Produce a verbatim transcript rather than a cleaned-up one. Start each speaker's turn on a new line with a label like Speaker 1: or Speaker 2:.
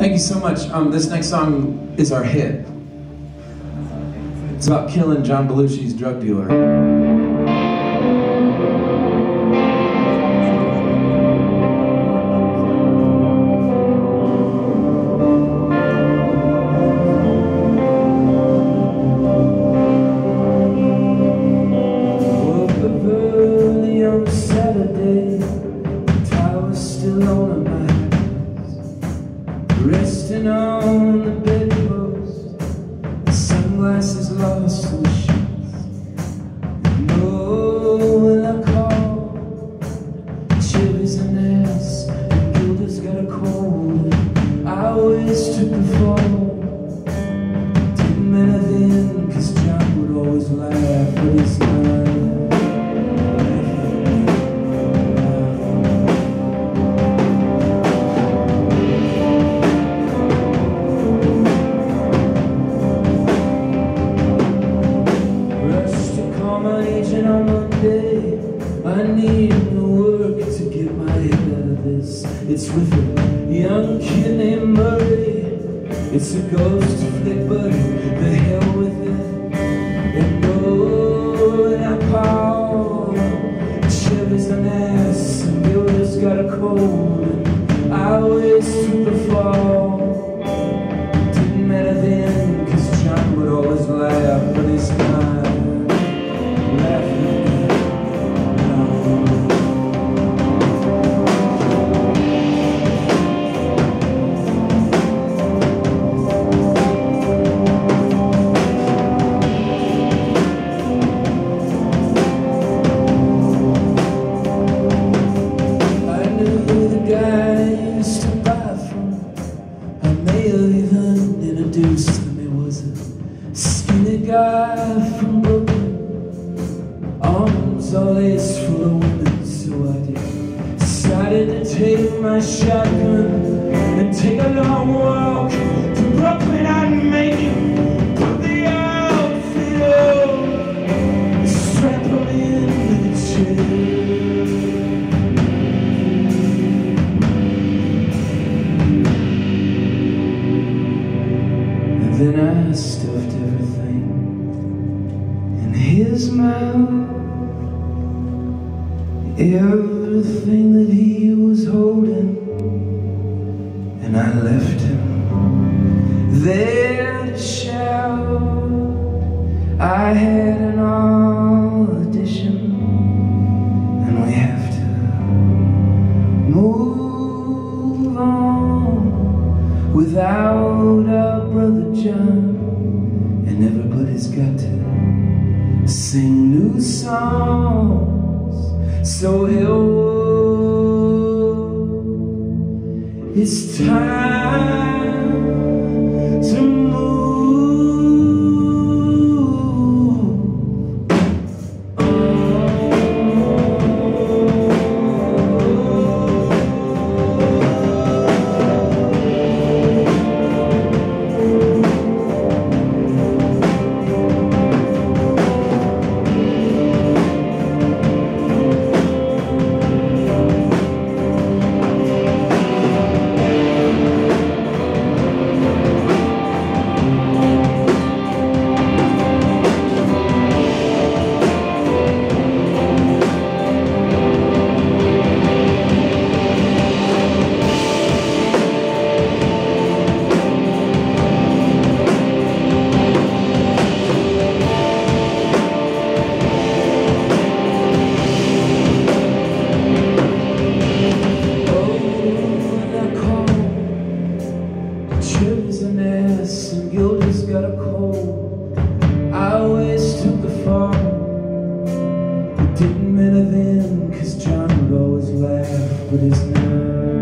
Speaker 1: Thank you so much. Um, this next song is our hit. It's about killing John Belushi's drug dealer. Resting on the bedpost, the sunglasses lost in the sheets. No, when I call, Chili's an ass, and Gilda's got a cold. I always took the fall. Didn't matter then, cause John would always laugh, but it's not. On Monday, I need the work to get my head out of this. It's with a young kid named Murray. It's a ghost flick, but the hell with it. And oh, and I call, Chevy's an ass, and Gilda's got a cold. And I always took the fall. It didn't matter then, cause John would always laugh, but it's not. Introduced to me was a skinny guy from Brooklyn, arms all laced full of women. So I decided to take my shotgun and take a long walk to Brooklyn. I'd make it, put the outfit on, strap him in the chair. Then I stuffed everything in his mouth, everything that he was holding, and I left him there to shout. I had an audition, and we have to move on without our brother John, and everybody's got to sing new songs. So it's time to move. Chili's an ass, and Gilda's got a cold. I always took the fall. It didn't matter then, cause John would always laugh, but it's not.